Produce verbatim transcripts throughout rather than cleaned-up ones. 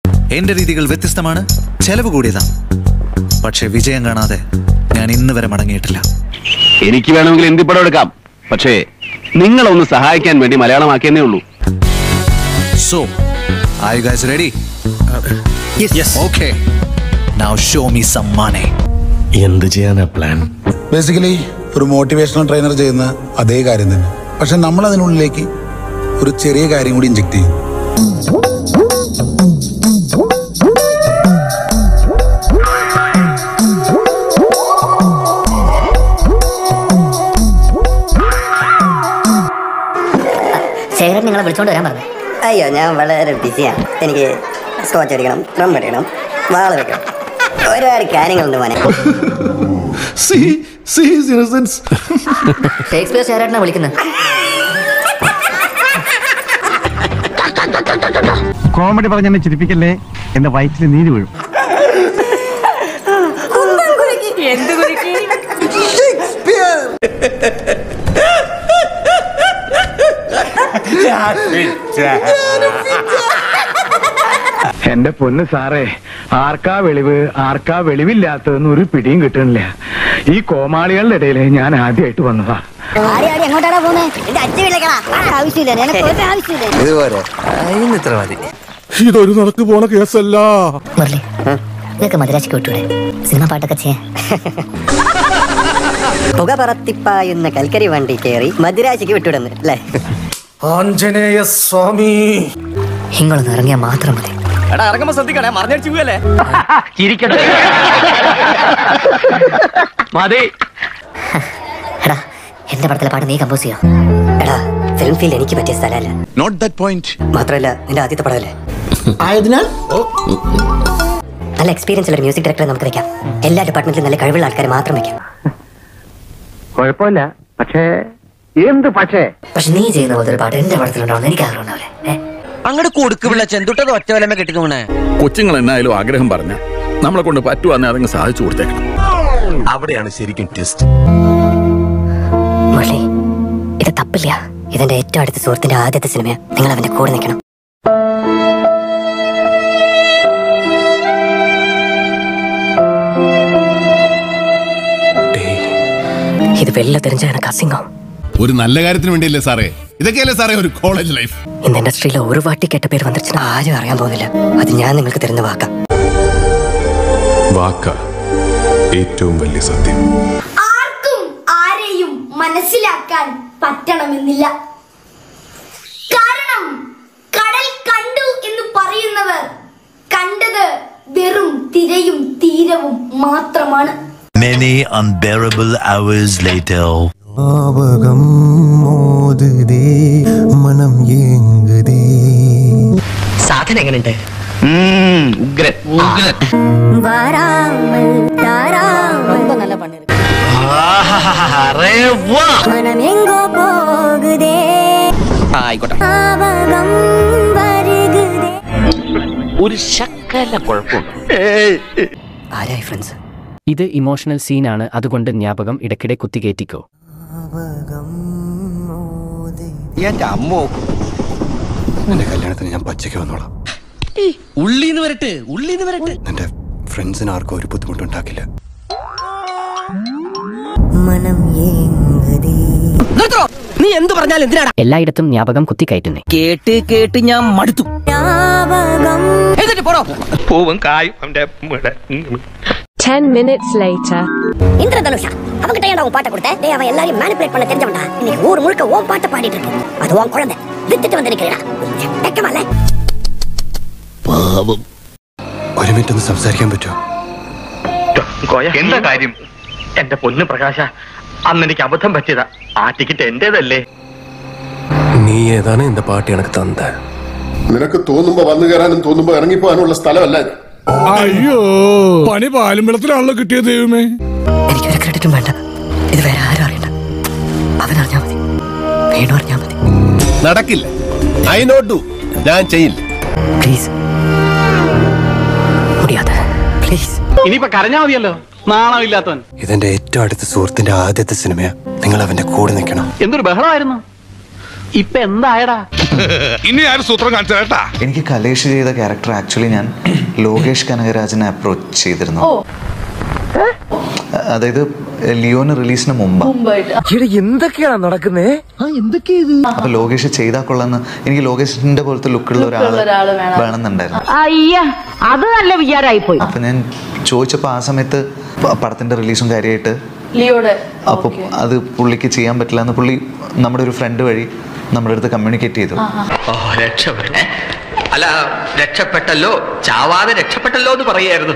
എന്റെ രീതികൾ വ്യത്യസ്തമാണ്, ചെലവ് കൂടിയതാണ്. പക്ഷെ വിജയം കാണാതെ ഞാൻ ഇന്ന് വരെ മടങ്ങിയിട്ടില്ല. എനിക്ക് വേണമെങ്കിൽ ഹിന്ദി പടം എടുക്കാം, പക്ഷേ നിങ്ങളൊന്ന് സഹായിക്കാൻ വേണ്ടി മലയാളമാക്കിയെന്നേ ഉള്ളൂ. So, are you guys ready? Yes. Yes. Okay. Now show me some money. എന്ത് ചെയ്യാനാ പ്ലാൻ? ബേസിക്കലി ഒരു മോട്ടിവേഷണൽ ട്രെയിനർ ചെയ്യുന്ന അതേ കാര്യം തന്നെ, പക്ഷെ നമ്മൾ അതിനുള്ളിലേക്ക് ഒരു ചെറിയ കാര്യം കൂടി ഇഞ്ചെക്ട് ചെയ്യും. ശേഖരൻ നിങ്ങളെ വിളിച്ചോണ്ട് വരാൻ പറഞ്ഞു. അയ്യോ, ഞാൻ വളരെ ബിസിയാണ്. എനിക്ക് സ്കോച്ച് അടിക്കണം, ഡ്രം അടിക്കണം, വാള് വെക്കണം, ഒരുപാട് കാര്യങ്ങളുണ്ട് മോനെ. ഷേക്സ്പിയർ ശേഖരനെ വിളിക്കുന്നത്. കോമഡി പറഞ്ഞെന്നെ ചിരിപ്പിക്കല്ലേ, എന്റെ വയറ്റിൽ നീര് വീഴും. എന്റെ പൊന്ന് സാറേ, ആർക്കാ വെളിവ് ആർക്കാ വെളിവില്ലാത്തതെന്ന് ഒരു പിടിയും കിട്ടണില്ല. ഈ കോമാളികളുടെ ഇടയിൽ ഞാൻ ആദ്യമായിട്ട് വന്നതാ. ഇതൊരു നടക്ക് പോണ കേസല്ല. മദ്രാശിക്ക് വിട്ടൂടെ, സിനിമ പാട്ടൊക്കെ ചെയ്യാൻ. പുക പറത്തിപ്പായുന്ന കൽക്കരി വണ്ടി കയറി മദ്രാശിക്ക് വിട്ടുവിടുന്നു അല്ലേ? ആഞ്ജനേയ സ്വാമി, ഇങ്ങളൊന്ന് ഇറങ്ങിയാൽ മാത്രം മതി. എടാ ഇറങ്ങുമ്പോ ശ്രദ്ധിക്കണേ, മറിഞ്ഞടിച്ചു പോയല്ലേ. മതി. എടാ, എന്റെ പടത്തിലെ പാട്ട് നീ കമ്പോസ് ചെയ്യോ? എടാ, ഫിലിം ഫീൽഡ് എനിക്ക് പറ്റിയ സ്ഥലമല്ല. Not that point. മാത്രമല്ല നിന്റെ ആദ്യത്തെ പടമല്ലേ ആയതിനാൽ നല്ല എക്സ്പീരിയൻസ് ഉള്ള മ്യൂസിക് ഡയറക്ടറെ നമുക്ക് വെക്കാം. എല്ലാ ഡിപ്പാർട്ട്മെന്റിലും നല്ല കഴിവുള്ള ആൾക്കാരെ മാത്രം വെക്കാം. കുഴപ്പമില്ല, പക്ഷേ എന്ത് പക്ഷേ? പക്ഷെ നീ ചെയ്യുന്ന പോലത്തെ ഒരു പാട്ട് എന്റെ പടത്തിലുണ്ടാവുന്ന എനിക്ക് ആഗ്രഹം ഉണ്ടാവില്ലേ? അങ്ങോട്ട് കൊടുക്കുള്ള ചെന്തുട്ടത് ഒറ്റ വലമ കെട്ടിക്കോണേ. കൊച്ചുങ്ങൾ എന്നായാലും ആഗ്രഹം പറഞ്ഞ നമ്മളെ കൊണ്ട് പറ്റുവാന്ന് അതങ്ങ് സാധിച്ചു കൊടുത്തേക്കണം. അവിടെയാണ് ശരിക്കും ട്വിസ്റ്റ്. മുരളി, ഇത് തപ്പില്ല. ഇതെന്റെ ഏറ്റവും അടുത്ത സുഹൃത്തിന്റെ ആദ്യത്തെ സിനിമ. നിങ്ങൾ അവന്റെ കൂടെ നിൽക്കണം. ഇത് വെള്ള തെരഞ്ഞ കസിങ്ങോ? ഒരു നല്ല കാര്യത്തിന് വേണ്ടിയല്ലേ സാറേ? ഇതൊക്കെയല്ലേ സാറേ ഒരു കോളേജ് ലൈഫ്? ഇന്ന് ഇൻഡസ്ട്രിയിലെ ഒരു വാട്ടി കേട്ട പേര് വന്നിട്ട് ആരും അറിയാൻ പോകുന്നില്ല. അത് ഞാൻ നിങ്ങൾക്ക് തരുന്ന വാക്ക. വാക്ക ഏറ്റവും വലിയ സത്യം. ആർക്കും ആരെയും മനസ്സിലാക്കാൻ പറ്റണമെന്നില്ല. കാരണം കടൽ കണ്ടു എന്ന് പറയുന്നവർ കണ്ടത് വെറും തിരയും തീരവും മാത്രമാണ്. Many unbearable hours later. സാധനം എങ്ങനെയുണ്ട്? ഉഗ്രൻ. നല്ല പണി. ആയിക്കോട്ടെ. ഒരു ശക്കല കുഴപ്പമുണ്ട്. ആരായി ഫ്രണ്ട്സ്? ഇത് ഇമോഷണൽ സീനാണ്, അതുകൊണ്ട് ജ്ഞാപകം ഇടയ്ക്കിടെ കുത്തികേറ്റിക്കോ. എന്റെ അമ്മോ, എന്റെ കല്യാണത്തിന് ഞാൻ പച്ചയ്ക്ക് വന്നോളാം. ഉള്ളീന്ന് വരട്ടെ, ഉള്ളീന്ന് വരട്ടെ. എന്റെ ഫ്രണ്ട്സിന് ആർക്കും ഒരു ബുദ്ധിമുട്ടുണ്ടാക്കില്ല. നീ എന്ത് പറഞ്ഞാലും എന്തിനാടാ? എല്ലായിടത്തും ജ്ഞാപകം കുത്തിക്കയറ്റുന്നേ. കേട്ട് കേട്ട് ഞാൻ മടുത്തു. പൂവും കായും. Ten minutes later. இந்திரதனுஷா அவங்க கையாண்ட உன் பாட்டை கொடுத்த அவன் எல்லாரையும் மேனிபுலேட் பண்ண தெரிஞ்சவன்டா. இன்னைக்கு ஊர் முழுக்க உன் பாட்டை பாடிட்டு இருக்கு. அது உன் குழந்தை வித்துட்டு வந்து நிக்கிறா. வெக்கமால. പാവം. ഒരു മിനിറ്റ് ഒന്ന് സംസാരിക്കാൻ പറ്റുമോ? എന്താ കാര്യം? എന്റെ പൊന്ന് പ്രകാശ, അന്ന് എനിക്ക് അബദ്ധം പറ്റിയതാ. ആ ടിക്കറ്റ് എന്റേതല്ലേ? നീ ഏതാണ് എന്റെ പാട്ട് എനിക്ക് തന്ന? നിനക്ക് തോന്നുമ്പോ വന്നു കയറാനും തോന്നുമ്പോ ഇറങ്ങിപ്പോകാനുള്ള സ്ഥലമല്ല. അയ്യോ, പണി പാലും വെള്ളത്തിലാണല്ലോ കിട്ടിയത്. ദൈവമേ, എനിക്കൊരു ക്രെഡിറ്റും വേണ്ട. ഇത് വേറെ ആരും അറിയണ്ട. അവനറിഞ്ഞാ മതി, വേണു അറിഞ്ഞാ മതി. നടക്കില്ല. I not do. ഞാൻ ചെയ്യില്ല. പ്ലീസ്, മുടിയാതെ പ്ലീസ്. ഇനിയിപ്പോ കരഞ്ഞാ മതിയല്ലോ, നാണമില്ലാത്തവൻ. ഇതെന്റെ ഏറ്റവും അടുത്ത സുഹൃത്തിന്റെ ആദ്യത്തെ സിനിമയാ. നിങ്ങൾ അവന്റെ കൂടെ നിൽക്കണം. എന്തൊരു ബഹളമായിരുന്നു. ഇപ്പൊ എന്തായടാ? ഇനി ആരും സൂത്രം കാണിച്ചു കേട്ടാ. എനിക്ക് കലേഷ് ചെയ്ത ക്യാരക്ടർ ആക്ച്വലി ഞാൻ ലോകേഷ് കനകരാജിനെ അപ്രോച്ച് ചെയ്തിരുന്നു. അതായത് ലിയോന് റിലീസിന് മുമ്പ്. എന്തൊക്കെയാണ് നടക്കുന്നേ? അപ്പൊ ലോകേഷ് ചെയ്താൽ കൊള്ളാന്ന് എനിക്ക് ലോകേഷിന്റെ പോലത്തെ ലുക്കുള്ള ഒരാള് വേണമെന്നുണ്ടായിരുന്നു. അത് നല്ല വിചാരമായിപ്പോയി. അപ്പൊ ഞാൻ ചോദിച്ചപ്പോ ആ സമയത്ത് പടത്തിന്റെ റിലീസും കാര്യമായിട്ട് അപ്പൊ അത് പുള്ളിക്ക് ചെയ്യാൻ പറ്റില്ല എന്ന് പുള്ളി നമ്മുടെ ഒരു ഫ്രണ്ട് വഴി നമ്മുടെ അടുത്ത് കമ്മ്യൂണിക്കേറ്റ് ചെയ്തു. അല്ല, രക്ഷപ്പെട്ടല്ലോ, ചാവാതെ രക്ഷപ്പെട്ടല്ലോ എന്ന് പറയായിരുന്നു.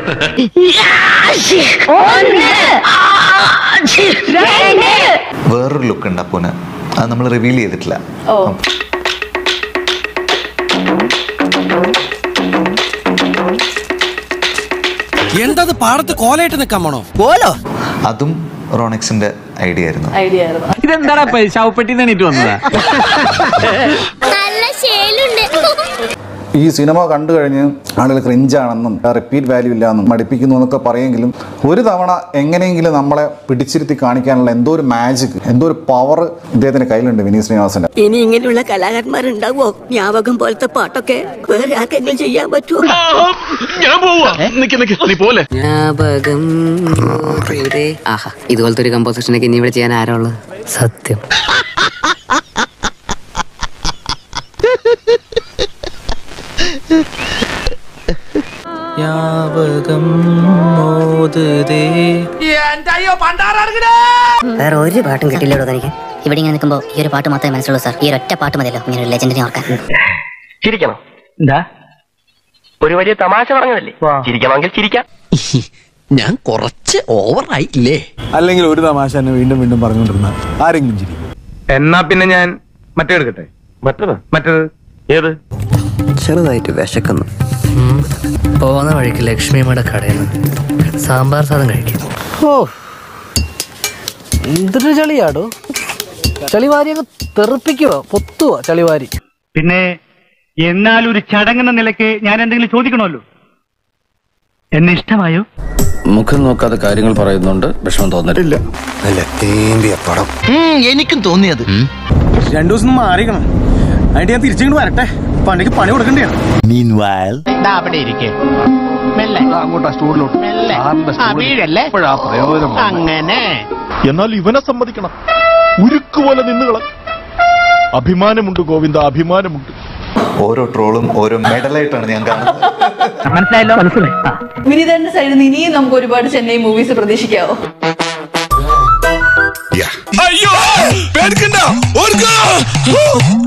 വേറൊരു ലുക്ക് ഉണ്ട് അപ്പൂന്, അത് നമ്മൾ റിവീൽ ചെയ്തിട്ടില്ല. എന്തത് പാടത്ത് കോലയിട്ട് നിൽക്കാൻ പോണോ? കോലോ? അതും റോണിക്സിന്റെ ഐഡിയ ആയിരുന്നു. ഇതെന്താ ശവപ്പെട്ടി എണീറ്റ് വന്നതാ? ഈ സിനിമ കണ്ടു കഴിഞ്ഞ് ആളുകൾ ക്രിഞ്ചാണെന്നും റിപ്പീറ്റ് വാല്യൂ ഇല്ലാന്നും മടിപ്പിക്കുന്നു എന്നൊക്കെ പറയുമെങ്കിലും ഒരു തവണ എങ്ങനെയെങ്കിലും നമ്മളെ പിടിച്ചിരുത്തി കാണിക്കാനുള്ള എന്തോ ഒരു മാജിക്, എന്തോ ഒരു പവർ ഇദ്ദേഹത്തിന്റെ കയ്യിലുണ്ട്, വിനീത് ശ്രീനിവാസന്റെ. ഇനി ഇങ്ങനെയുള്ള കലാകാരന്മാരുണ്ടാവോ? ഞാവകം പോലത്തെ പാട്ടൊക്കെ വേറെ ആർക്കെങ്കിലും ചെയ്യാൻ പറ്റുമോ? ഞാപകം ആഹാ, ഇതുപോലത്തെ ഒരു കമ്പോസിഷനൊക്കെ ഇനി ഇവിടെ ചെയ്യാൻ ആരാ ഉള്ളത്? സത്യം. വേറെ ഒരു പാട്ടും കിട്ടില്ലടോ തനിക്ക്. ഇവിടെ ഇങ്ങനെ നിൽക്കുമ്പോ ഈ ഒരു പാട്ട് മാത്രമേ മനസ്സിലുള്ളൂ സാർ. ഈ ഒറ്റ പാട്ട് മതിയല്ലോ ഇങ്ങനെ ഒരു ലെജൻഡിനെ ഓർക്കാൻ. ചിരിക്കണം. എന്താ? ഒരു വലിയ തമാശ പറഞ്ഞതല്ലേ? ചിരിക്കണമെങ്കിൽ ചിരിക്കാം. ഞാൻ കുറച്ച് ഓവറായില്ലേ? അല്ലെങ്കിൽ ഒരു തമാശ തന്നെ വീണ്ടും വീണ്ടും പറഞ്ഞുകൊണ്ടിരുന്ന ആരെങ്കിലും ചിരിക്കും. എന്നാ പിന്നെ ഞാൻ മറ്റേ എടുക്കട്ടെ. മറ്റേത്? മറ്റേത് ഏത്? ചെറുതായിട്ട് വിശക്കുന്നു. പോകുന്ന വഴിക്ക് ലക്ഷ്മിയമ്മയുടെ കടയിൽ നിന്ന് സാമ്പാർ സാധനം കഴിക്കും. ഓ, എന്തൊരു ചളിയാടോ. ചളിവാരിയൊക്കെ തെറിപ്പിക്കുവോ, പൊത്തുവോ ചളിവാരി? പിന്നെ എന്നാൽ ഒരു ചടങ്ങെന്ന നിലയ്ക്ക് ഞാൻ എന്തെങ്കിലും ചോദിക്കണമല്ലോ. എന്നെ ഇഷ്ടമായോ? മുഖം നോക്കാതെ കാര്യങ്ങൾ പറയുന്നുണ്ട്, വിഷമം തോന്നില്ല. അല്ല തേമ്പിയ പടം. എനിക്കും തോന്നിയത്. രണ്ടു ദിവസം മാറിക്കണം. അതിന്റെ ഞാൻ തിരിച്ചിങ്ങോട്ട് വരട്ടെ. പണിക്ക് പണി കൊടുക്കണ്ടേ? Meanwhile, അവിടെ ഇരിക്കേ. അങ്ങനെ എന്നാൽ ഇവനെ സമ്മതിക്കണം, ഉരുക്കുപോലെ നിന്നുകള. അഭിമാനമുണ്ട് ഗോവിന്ദ, അഭിമാനമുണ്ട്. ഓരോ ട്രോളും ഓരോ മെഡലായിട്ടാണ് ഞാൻ കാണുന്നത്. മനസ്സിലായല്ലോ? മനസ്സിലായി. വിനീതന്റെ സൈഡിൽ നിന്ന് ഇനിയും നമുക്ക് ഒരുപാട് ചെന്നൈ മൂവീസ് പ്രതീക്ഷിക്കാവോ? അയ്യോ പേടിക്കണ്ട.